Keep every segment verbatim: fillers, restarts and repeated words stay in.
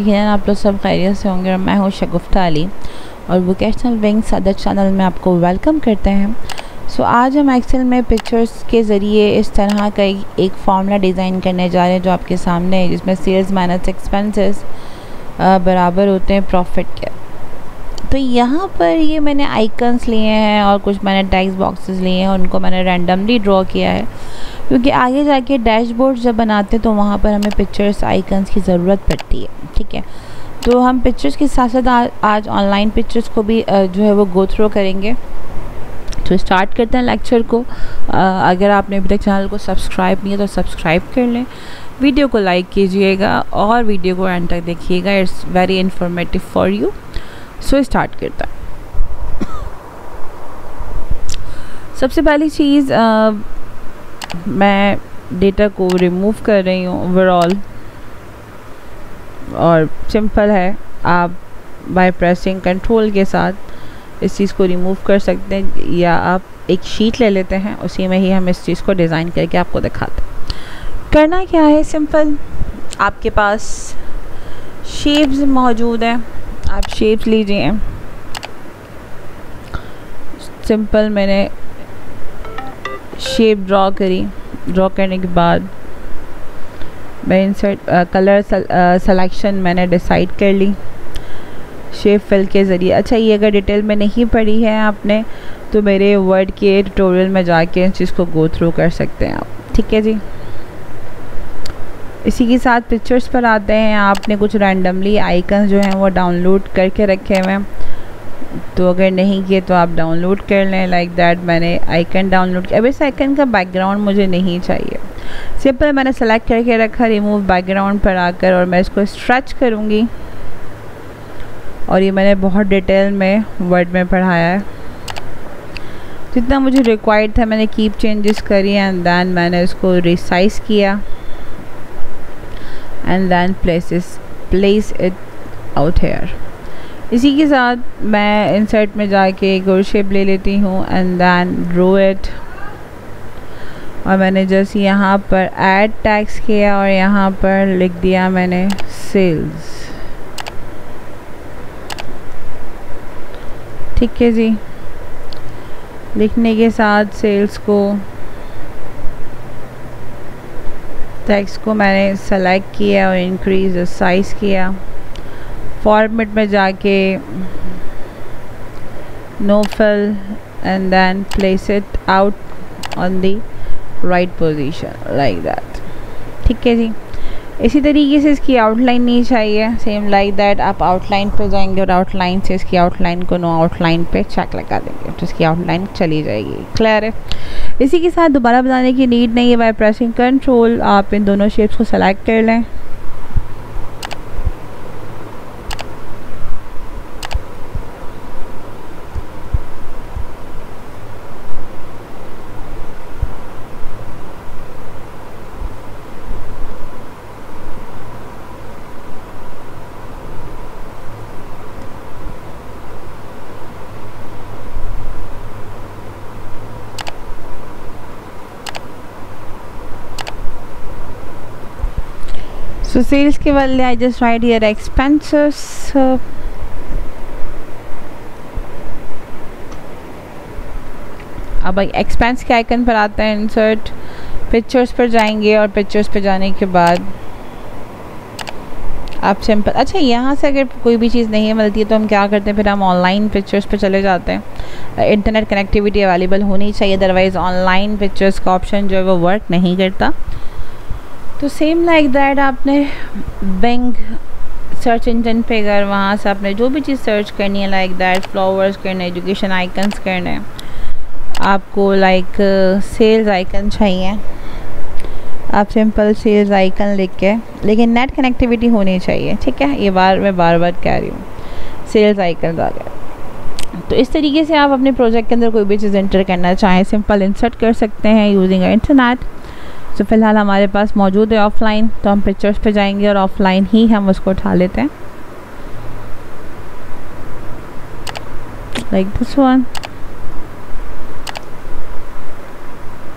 यकीनन आप लोग सब खैरियत से होंगे और मैं हूँ शगुफ्ता अली और वोकेशनल विंग्स अदर चैनल में आपको वेलकम करते हैं। सो so, आज हम एक्सेल में पिक्चर्स के ज़रिए इस तरह का एक फार्मूला डिज़ाइन करने जा रहे हैं जो आपके सामने है, जिसमें सेल्स माइनस एक्सपेंसेस बराबर होते हैं प्रॉफिट के। तो यहाँ पर ये मैंने आइकन्स लिए हैं और कुछ मैंने टेक्स्ट बॉक्सेस लिए हैं और उनको मैंने रैंडमली ड्रॉ किया है, क्योंकि आगे जाके डैशबोर्ड जब बनाते हैं तो वहाँ पर हमें पिक्चर्स आइकन्स की ज़रूरत पड़ती है। ठीक है, तो हम पिक्चर्स के साथ साथ आज ऑनलाइन पिक्चर्स को भी जो है वो गो थ्रू करेंगे। तो स्टार्ट करते हैं लेक्चर को। अगर आपने अभी तक चैनल को सब्सक्राइब नहीं है तो सब्सक्राइब कर लें, वीडियो को लाइक कीजिएगा और वीडियो को एंड तक देखिएगा, it's very informative for you. So start करता है। सबसे पहली चीज़ मैं डेटा को रिमूव कर रही हूँ ओवरऑल, और सिंपल है, आप बाय प्रेसिंग कंट्रोल के साथ इस चीज़ को रिमूव कर सकते हैं, या आप एक शीट ले लेते हैं, उसी में ही हम इस चीज़ को डिज़ाइन करके आपको दिखाते हैं। करना क्या है, सिंपल, आपके पास शेप्स मौजूद हैं, आप शेप्स लीजिए। सिंपल मैंने शेप ड्रॉ करी, ड्रॉ करने के बाद मैं इंसर्ट कलर सिलेक्शन मैंने डिसाइड कर ली शेप फिल के ज़रिए। अच्छा, ये अगर डिटेल में नहीं पढ़ी है आपने तो मेरे वर्ड के ट्यूटोरियल में जाके इस चीज़ को गो थ्रू कर सकते हैं आप। ठीक है जी, इसी के साथ पिक्चर्स पर आते हैं। आपने कुछ रैंडमली आइकन्स जो हैं वो डाउनलोड करके रखे हुए हैं, तो अगर नहीं किए तो आप डाउनलोड कर लें। लाइक दैट मैंने आइकन डाउनलोड किया। अब इस आइकन का बैकग्राउंड मुझे नहीं चाहिए, सिंपल मैंने सेलेक्ट करके रखा रिमूव बैकग्राउंड पर आकर, और मैं इसको स्ट्रेच करूँगी। और ये मैंने बहुत डिटेल में वर्ड में पढ़ाया है, जितना मुझे रिक्वायर्ड था मैंने कीप चेंजेस करी एंड देन मैंने इसको रिसाइज किया and then places place it out here. इसी के साथ मैं इंसर्ट में जाके एक और शेप ले लेती हूँ एंड देन ड्रो इट, और मैंने जस्ट यहाँ पर ऐड टैग्स किया और यहाँ पर लिख दिया मैंने सेल्स। ठीक है जी, लिखने के साथ सेल्स को टेक्स्ट को मैंने सेलेक्ट किया और इंक्रीज साइज किया। फॉर्मेट में जाके no fill and then place it out on the right position like that. ठीक है जी, इसी तरीके से इसकी आउटलाइन नहीं चाहिए, सेम लाइक दैट आप आउटलाइन पे जाएंगे और आउटलाइन से इसकी आउटलाइन को नो आउटलाइन पे चेक लगा देंगे तो इसकी आउटलाइन चली जाएगी। क्लियर है? इसी के साथ दोबारा बताने की नीड नहीं है, बाय प्रेसिंग कंट्रोल आप इन दोनों शेप्स को सेलेक्ट कर लें। So sales के वाले I just write here expenses. uh, अब एक्सपेंस के आइकन पर आता है, इंसर्ट पिक्चर्स पर जाएंगे और पिक्चर्स पर जाने के बाद आप सिंपल, अच्छा यहाँ से अगर कोई भी चीज़ नहीं मिलती है तो हम क्या करते हैं, फिर हम ऑनलाइन पिक्चर्स पर चले जाते हैं। इंटरनेट कनेक्टिविटी अवेलेबल होनी चाहिए, अदरवाइज़ ऑनलाइन पिक्चर्स का ऑप्शन जो है वो वर्क नहीं करता। तो सेम लाइक दैट आपने बिंग सर्च इंजन पे अगर वहाँ से आपने जो भी चीज़ सर्च करनी है, लाइक दैट फ्लावर्स करने, एजुकेशन आइकन्स करने, आपको लाइक सेल्स आइकन चाहिए, आप सिंपल सेल्स आइकन लिख के, लेकिन नेट कनेक्टिविटी होनी चाहिए। ठीक है, ये बार मैं बार बार कह रही हूँ, सेल्स आइकन आ गए। तो इस तरीके से आप अपने प्रोजेक्ट के अंदर कोई भी चीज़ एंटर करना चाहें सिंपल इंसर्ट कर सकते हैं यूजिंग इंटरनेट। तो फ़िलहाल हमारे पास मौजूद है ऑफलाइन, तो हम पिक्चर्स पे जाएंगे और ऑफलाइन ही हम उसको उठा लेते हैं, like this one.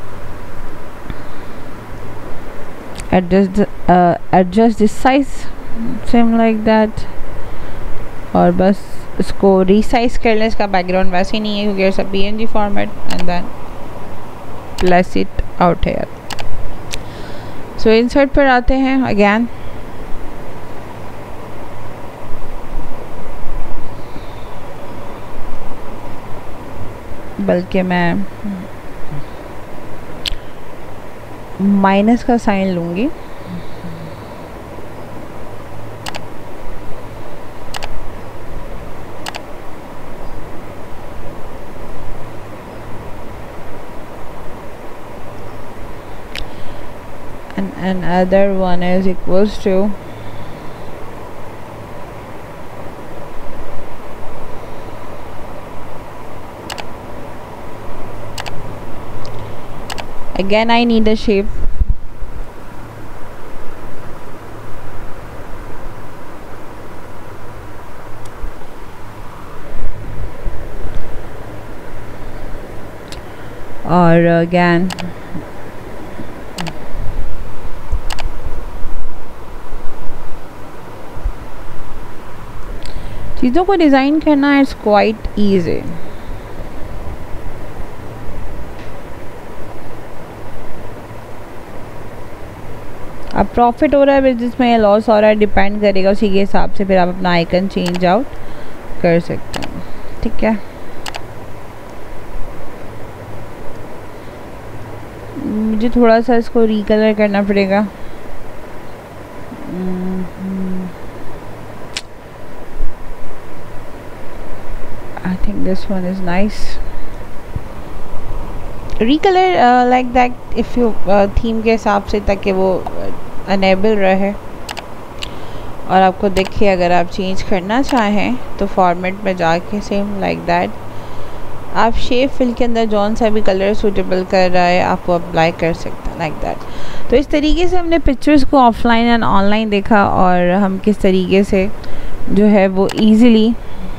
adjust the, uh, adjust the size same like that, और बस इसको रीसाइज कर लें। इसका बैकग्राउंड वैसे ही नहीं है क्योंकि it's a PNG format, and then place it out here. So insert पर आते हैं अगेन, बल्कि मैं माइनस का साइन लूँगी। and another one is equals to again I need a shape, और again चीज़ों को डिज़ाइन करना इट्स क्वाइट ईजी। अब प्रॉफिट हो रहा है बिजनेस में या लॉस हो रहा है, डिपेंड करेगा, उसी के हिसाब से फिर आप अपना आइकन चेंज आउट कर सकते हैं। ठीक है, मुझे थोड़ा सा इसको रिकलर करना पड़ेगा। I think this one is nice. Recolor uh, like that if you uh, theme के हिसाब से, ताकि वो अनेबल रहे और आपको दिखे। अगर आप चेंज करना चाहें तो फॉर्मेट में जाके सेम लाइक दैट आप शेप फिल के अंदर जौन सा भी कलर सूटेबल कर रहा है आप वो अप्लाई कर सकते हैं लाइक दैट। तो इस तरीके से हमने पिक्चर्स को ऑफलाइन एंड ऑनलाइन देखा, और हम किस तरीके से जो है वो ईज़िली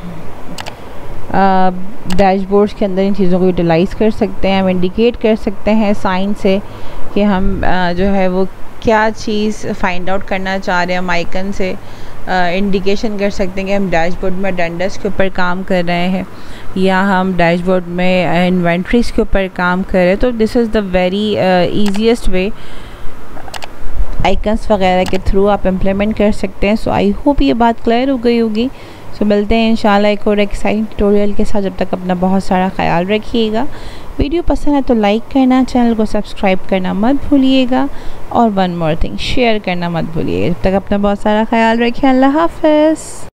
डैशबोर्ड्स के अंदर इन चीज़ों को यूटिलाइज़ कर सकते हैं। हम इंडिकेट कर सकते हैं साइन से कि हम uh, जो है वो क्या चीज़ फाइंड आउट करना चाह रहे हैं। हम आइकन से इंडिकेशन uh, कर सकते हैं कि हम डैशबोर्ड में अटेंडेंस के ऊपर काम कर रहे हैं या हम डैशबोर्ड में इन्वेंट्रीज़ के ऊपर काम कर रहे हैं। तो this is the very easiest way, icons वगैरह के थ्रू आप इम्प्लीमेंट कर सकते हैं। सो आई होप ये बात क्लियर हो गई होगी। सो मिलते हैं इंशाल्लाह एक और एक्साइटिंग ट्यूटोरियल के साथ। जब तक अपना बहुत सारा ख्याल रखिएगा। वीडियो पसंद है तो लाइक करना, चैनल को सब्सक्राइब करना मत भूलिएगा, और वन मोर थिंग शेयर करना मत भूलिएगा। जब तक अपना बहुत सारा ख्याल रखिए। अल्लाह हाफ़िज़।